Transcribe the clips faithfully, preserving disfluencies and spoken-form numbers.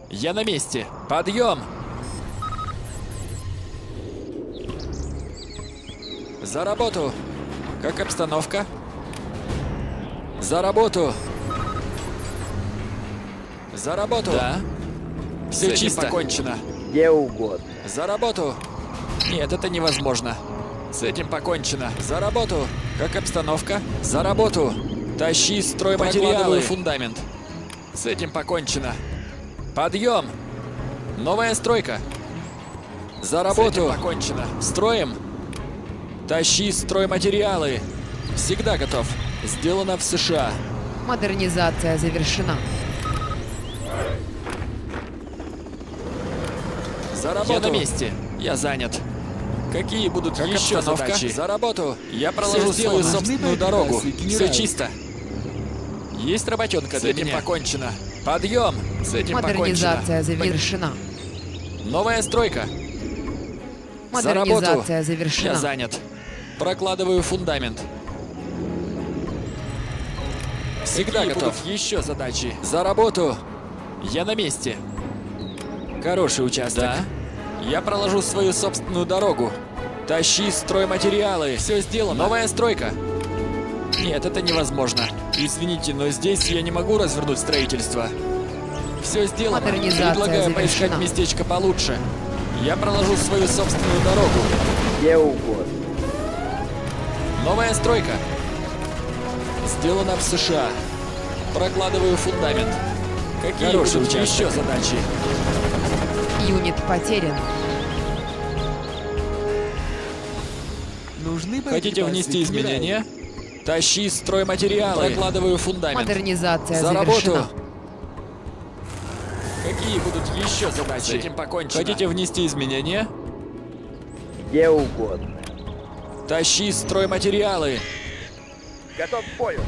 Я на месте. Подъем! За работу! Как обстановка? За работу! За работу! Да. Все чисто. Покончено. Где угодно. За работу! Нет, это невозможно. С этим покончено. За работу! Как обстановка? За работу! Тащи стройматериалы. Фундамент. С этим покончено. Подъем! Новая стройка. За работу! Покончено. Строим! Тащи стройматериалы. Всегда готов. Сделано в США. Модернизация завершена. За работу. Я на месте. Я занят. Какие будут как еще задачи? За работу. Я проложу свою собственную дорогу. Все чисто. Есть работенка для меня. С этим покончено. Подъем. С этим Модернизация покончено. завершена. Новая стройка. За работу. Модернизация завершена. Я занят. Прокладываю фундамент. Всегда Какие готов. Будут еще задачи. За работу. Я на месте. Хороший участок. Да. Я проложу свою собственную дорогу. Тащи стройматериалы. Все сделано. Новая стройка. Нет, это невозможно. Извините, но здесь я не могу развернуть строительство. Все сделано. Модернизация Предлагаю завершена. поискать местечко получше. Я проложу свою собственную дорогу. Где угодно. Новая стройка. Сделано в США. Прокладываю фундамент. Какие Хороший будут участок. Еще задачи? Юнит потерян. Нужны Хотите внести изменения? Тащи стройматериалы. Прокладываю фундамент. Модернизация За завершена. работу. Какие будут еще задачи? С этим покончено. Хотите внести изменения? Где угодно. Тащи стройматериалы. Готов к бою.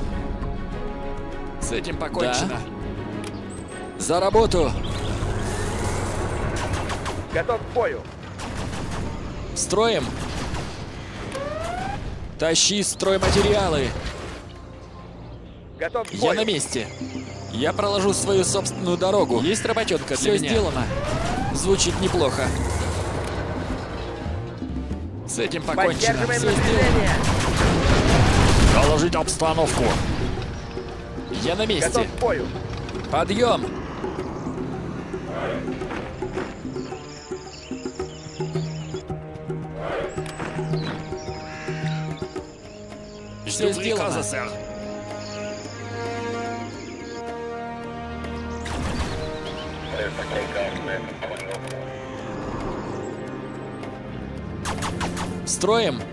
С этим покончено. Да. За работу. Готов к бою. Строим. Тащи стройматериалы. Готов к бою. Я на месте. Я проложу свою собственную дорогу. Есть работенка для меня. Все сделано. Звучит неплохо. С этим покончено. Все сделано. Доложить обстановку. Я на месте. Готов к бою. Подъем. Все сделано, сэр. Строим.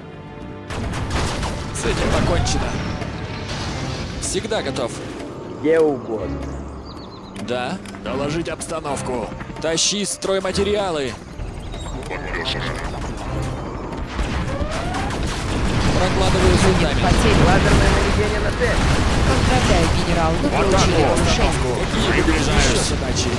С этим покончено. Всегда готов. Где угодно. Да. Доложить обстановку. Тащи стройматериалы. Прокладываю фундамент. Потерян. Лазерное наведение на цель. Поздравляю, генерал. Вы получили повышение. Какие будут еще задачи?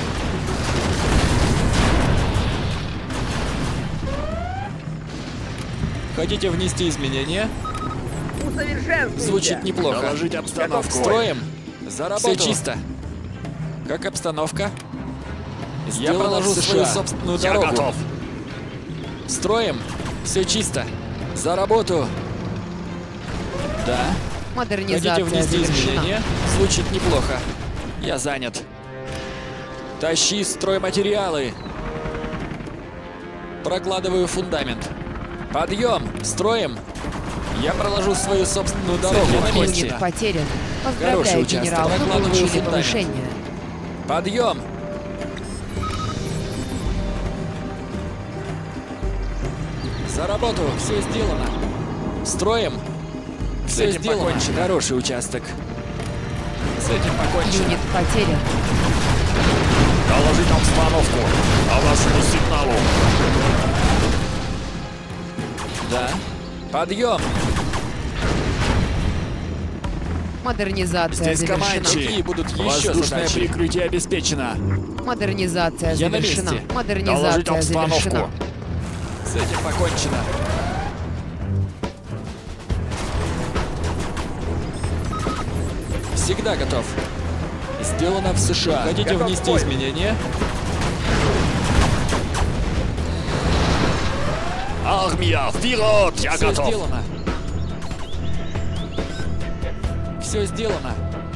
Хотите внести изменения? Усовершенствуйте. Звучит неплохо. Доложить обстановку. Строим. За работу. Все чисто. Как обстановка? Я проложу свою собственную Я дорогу. готов. Строим. Все чисто. За работу. Да. Хотите Модернизация внести завершена. изменения? Звучит неплохо. Я занят. Тащи стройматериалы. Прокладываю фундамент. Подъем. Строим. Я проложу свою собственную дорогу. На месте. Юнит потерян. Хороший Поздравляю, участок. генерал. Вы Прокладываю получили фундамент. повышение. Подъем. За работу. Все сделано. Строим. Все сделано. Покончено. Хороший участок. С этим покончено. Юнит потерян. Доложить обстановку по вашему сигналу. Да. Подъем. Модернизация Здесь завершена. командчик. Какие будут еще Воздушное задачи? прикрытие обеспечено. Модернизация Я на завершена. месте. Доложить Модернизация обстановку. завершена. С этим покончено. Всегда готов. Сделано в США. Хотите Готов к внести бою. изменения? Армия, вперед! Я Все готов! сделано. Все сделано.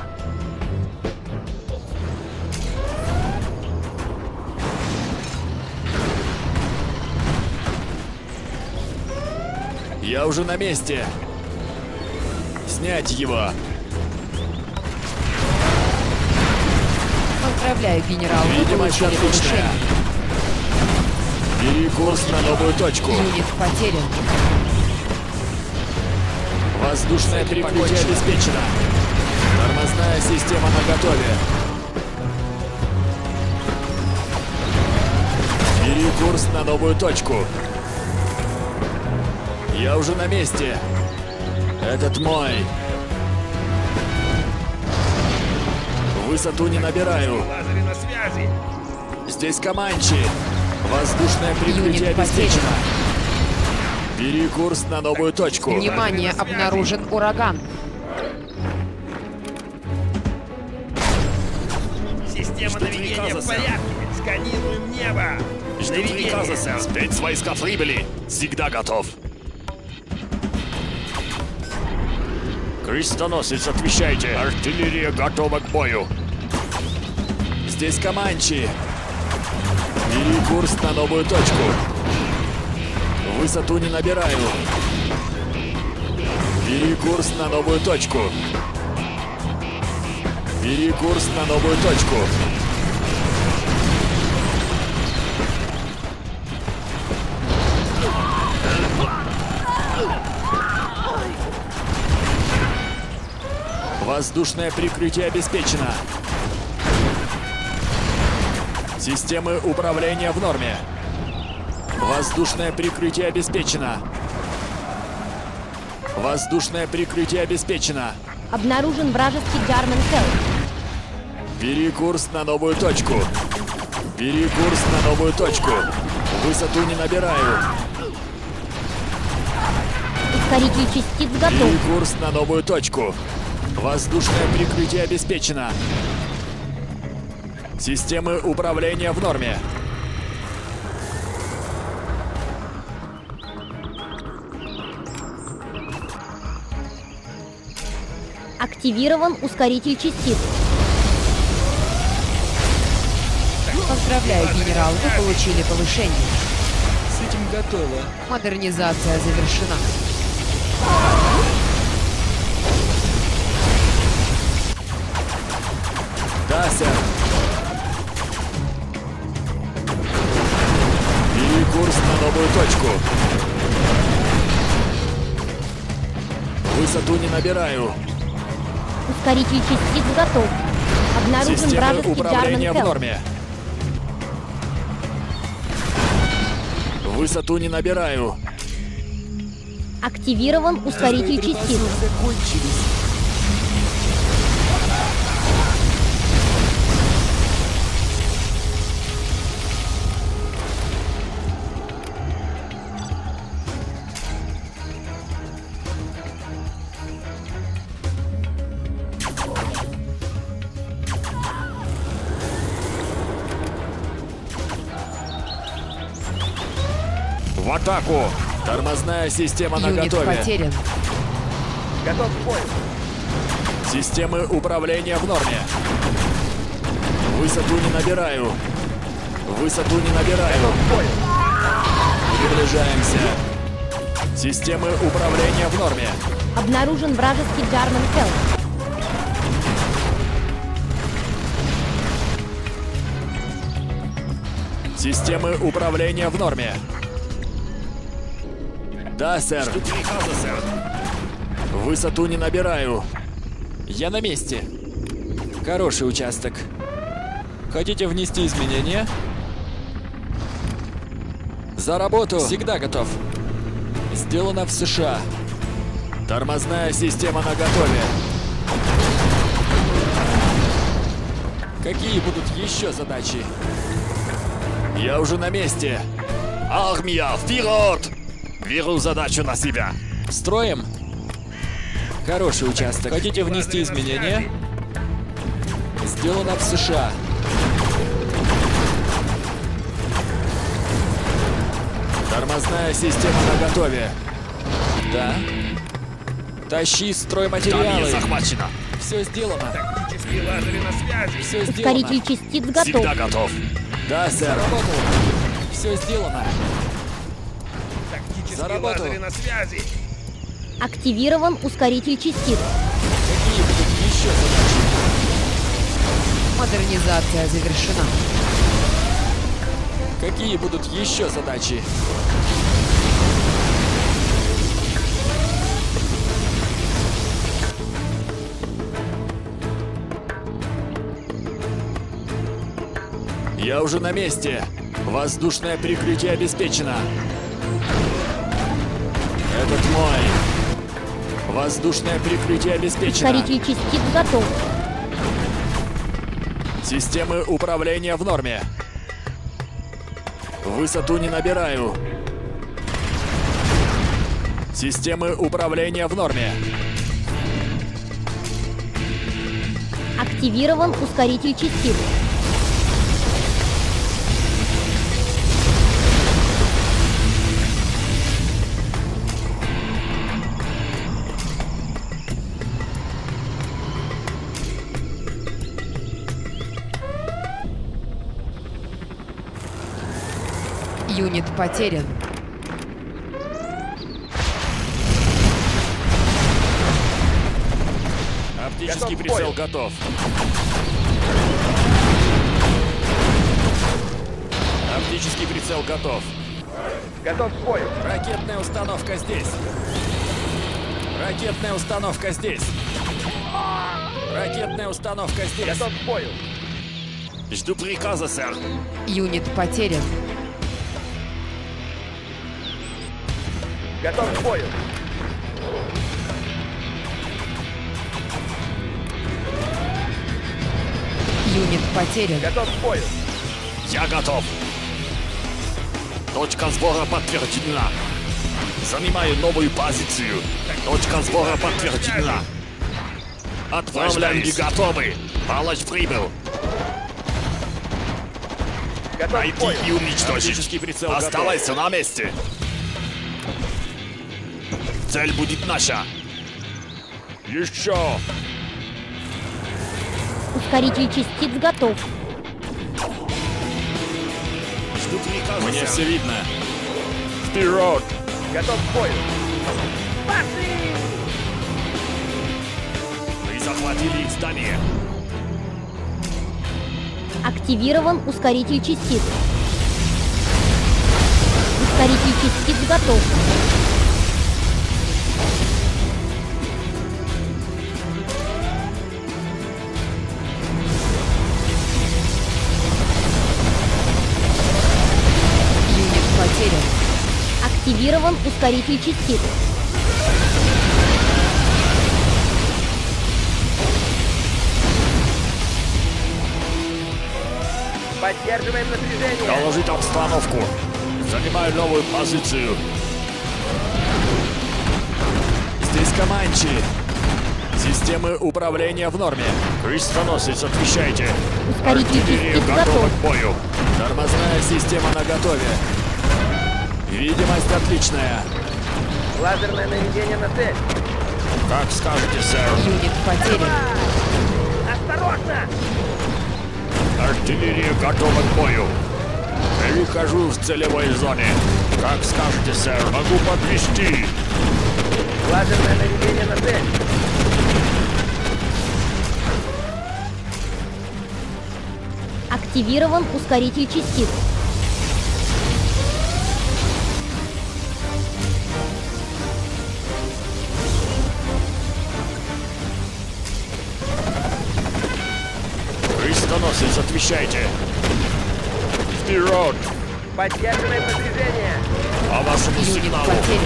Я уже на месте. Снять его. Поздравляю, генерал, вы Видимость получили отличная. повышение. Бери курс на новую точку. Юнит потерян. Воздушное прикрытие обеспечено. Тормозная система наготове. Бери курс на новую точку. Я уже на месте. Этот мой. Высоту не набираю. Лазеры на связи. Здесь Команчи. Воздушное прикрытие Юнит потерян. обеспечено. Бери курс на новую точку. Внимание, обнаружен ураган. Система Жду наведения приказа, в сэр. порядке. Сканируем небо. Жду Наведение. приказа, сэр. Спецвойска прибыли. Всегда готов. Крестоносец, отвечайте. Артиллерия готова к бою. Здесь Команчи. Бери курс на новую точку. Высоту не набираю. Бери курс на новую точку. Бери курс на новую точку. Воздушное прикрытие обеспечено. Системы управления в норме. Воздушное прикрытие обеспечено. Воздушное прикрытие обеспечено. Обнаружен вражеский Jarmen Cell. Бери курс на новую точку. Бери курс на новую точку. Высоту не набираю. Ускоритель частиц готов. Бери курс на новую точку. Воздушное прикрытие обеспечено. Системы управления в норме. Активирован ускоритель частиц. Поздравляю, генерал, вы получили повышение. С этим готово. Модернизация завершена. Да, сэр. Бери курс на новую точку. Высоту не набираю. Ускоритель частиц готов. Обнаружен Системы вражеский управления Jarmen в Cell. норме. Высоту не набираю. Активирован ускоритель частиц. Закончились. В атаку! Тормозная система Юнит наготове. потерян. Готов к бою. Системы управления в норме. Высоту не набираю. Высоту не набираю. К бою. Приближаемся. Системы управления в норме. Обнаружен вражеский Jarmen Cell. Системы управления в норме. Да, сэр. Высоту не набираю. Я на месте. Хороший участок. Хотите внести изменения? За работу. Всегда готов. Сделано в США. Тормозная система наготове. Какие будут еще задачи? Я уже на месте. Армия, вперед! Беру задачу на себя. Строим. Хороший участок. Хотите внести изменения? Сделано в США. Тормозная система наготове. Да. Тащи стройматериалы. захвачено. Все сделано. Тактические лазеры на связи. Все сделано. Ускоритель частиц готов. Всегда готов. Да, сэр. Заработал. Все сделано. Тактические Заработал. лазеры на связи. Активирован ускоритель частиц. Какие будут еще задачи? Модернизация завершена. Какие будут еще задачи? Я уже на месте. Воздушное прикрытие обеспечено. Этот мой. Воздушное прикрытие обеспечено. Ускоритель частиц готов. Системы управления в норме. Высоту не набираю. Системы управления в норме. Активирован ускоритель частиц. Юнит потерян. Оптический Готов к прицел бою. готов. Оптический прицел готов. Готов к бою. Ракетная установка здесь. Ракетная установка здесь. Ракетная установка здесь. Готов к бою. Жду приказа, сэр. Юнит потерян. Готов к бою. Юнит потерян. Готов к бою. Я готов. Точка сбора подтверждена. Занимаю новую позицию. Точка сбора подтверждена. Отправляем готовы. Палач прибыл. Готов к Найти бою. и уничтожить. Оптический прицел готов. Оставайся на месте. Цель будет наша. Еще. Ускоритель частиц готов. Жду приказа, Мне сэр. все видно. Вперед. Готов к бою. Мы захватили их здание. Активирован ускоритель частиц. Ускоритель частиц готов. Юнит потерян. Активирован ускоритель частиц. Поддерживаем напряжение. Доложить обстановку. Занимаю новую позицию. Здесь Команчи. Системы управления в норме. Крестоносец, отвечайте. Ускоритель Артиллерия частиц готова готов. к бою. Тормозная система наготове. Видимость отличная. Лазерное наведение на цель. Как скажете, сэр. Юнит потерян. Осторожно! Артиллерия готова к бою. Перехожу в целевой зоне. Как скажете, сэр. Могу подвести. Лазерное наведение на цель. Активирован ускоритель частиц. Крестоносец, отвечайте. Вперед! Поддерживаем напряжение. По вашему Юнит сигналу. потерян.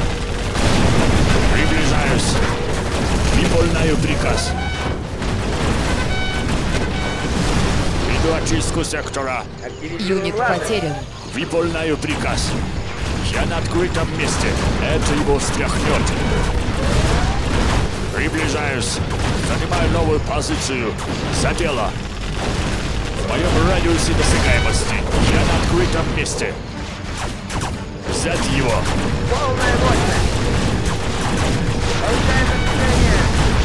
Приближаюсь. Выполняю приказ. Веду очистку сектора. Активизируем Юнит лазер. потерян. Выполняю приказ. Я на открытом месте. Это его встряхнет. Приближаюсь. Занимаю новую позицию. За дело. В моем радиусе досягаемости. Я на открытом месте. Взять его. Полная мощность. Получаем подтверждение.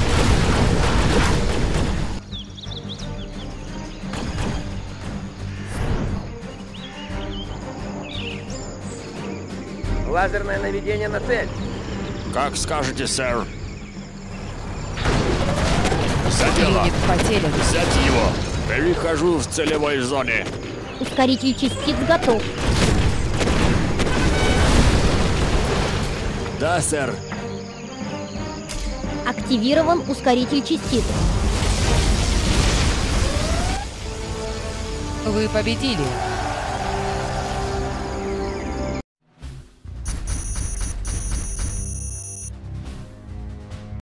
Лазерное наведение на цель. Как скажете, сэр. За дело. Юнит потерян. Взять его. Перехожу в целевой зоне. Ускоритель частиц готов. Да, сэр. Активирован ускоритель частиц. Вы победили.